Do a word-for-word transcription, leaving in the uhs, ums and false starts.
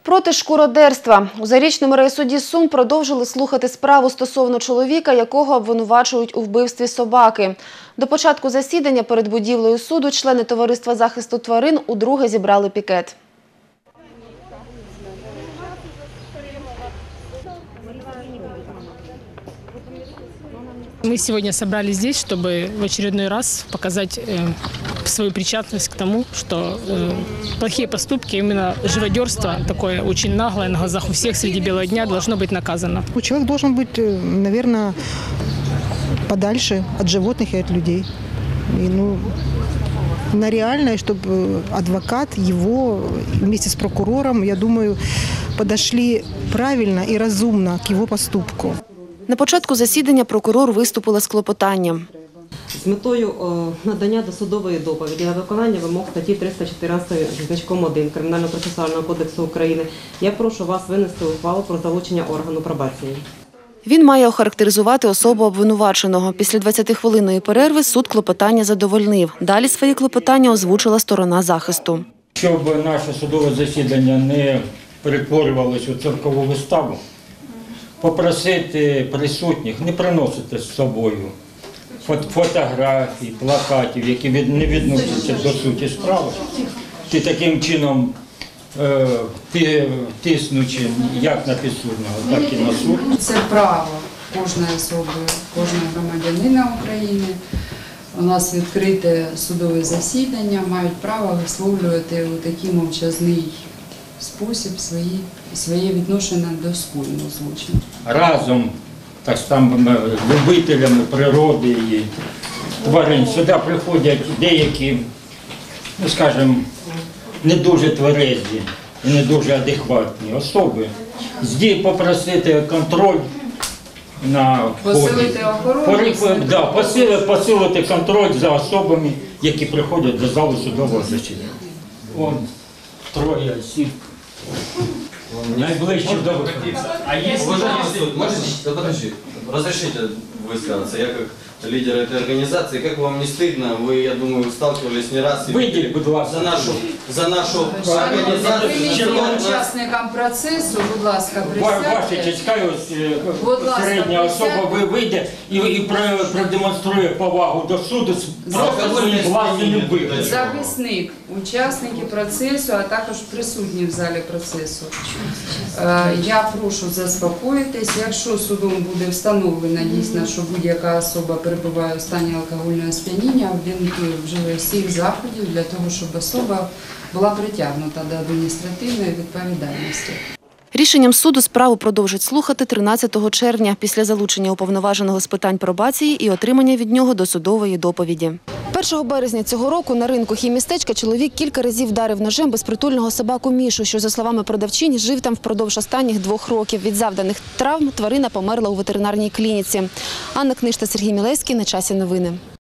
Проти шкуродерства. У Зарічному райсуді Сум продовжили слухати справу стосовно чоловіка, якого обвинувачують у вбивстві собаки. До початку засідання перед будівлею суду члени Товариства захисту тварин удруге зібрали пікет. Мы сегодня собрались здесь, чтобы в очередной раз показать э, свою причастность к тому, что э, плохие поступки, именно живодерство, такое очень наглое на глазах у всех среди белого дня, должно быть наказано. Человек должен быть, наверное, подальше от животных и от людей. И, ну, на реальное, чтобы адвокат его вместе с прокурором, я думаю, подошли правильно и разумно к его поступку. На початку засідання прокурор виступила з клопотанням. З метою надання досудової доповіді на виконання вимог статті триста чотирнадцять зі значком один Кримінально-процесуального кодексу України я прошу вас винести ухвалу про залучення органу пробації. Він має охарактеризувати особу обвинуваченого. Після двадцятихвилинної перерви суд клопотання задовольнив. Далі свої клопотання озвучила сторона захисту. Щоб наше судове засідання не перетворювалося у циркову виставу, попросити присутніх не приносити з собою фотографій, плакатів, які не відносяться до суті справи, і таким чином тиснучи як на підсудного, так і на суд. Це право кожної особи, кожного громадянина України. У нас відкрите судове засідання, мають право висловлювати у такий мовчазний спосіб свої, своє відношення до скоєного злочину. Разом так само любителями природи і тварин сюди приходять деякі, ну скажімо, не дуже тверезі і не дуже адекватні особи. Здесь попросити контроль на вході. Посилити охорону? Да, посилити, посилити контроль за особами, які приходять до залу судового засідання. Вон троє осіб. Найближче до виходу. А если можете, подожди, разрешите высказаться, я как лидер этой организации, как вам не стыдно, вы, я думаю, сталкивались не раз Вийдіть, будь ласка, за нашу, за нашу организацию. Ви є учасникам процесу, будь ласка, Ваша присядьте. честь, хай середня особа ви вийде і, і продемонструє повагу до суду просто своїм власним виглядом. Захисник, учасники процесу, а також присутні в залі процесу. Я прошу заспокоїтись, якщо судом буде встановлено дійсно, що будь-яка особа перебуває у стані алкогольного сп'яніння, він вживає всіх заходів для того, щоб особа була притягнута до адміністративної відповідальності. Рішенням суду справу продовжать слухати тринадцятого червня після залучення уповноваженого з питань пробації і отримання від нього досудової доповіді. першого березня цього року на ринку хіммістечка чоловік кілька разів вдарив ножем безпритульного собаку Мішу, що, за словами продавчинь, жив там впродовж останніх двох років. Від завданих травм тварина померла у ветеринарній клініці. Анна Книж та Сергій Мілевський. На часі новини.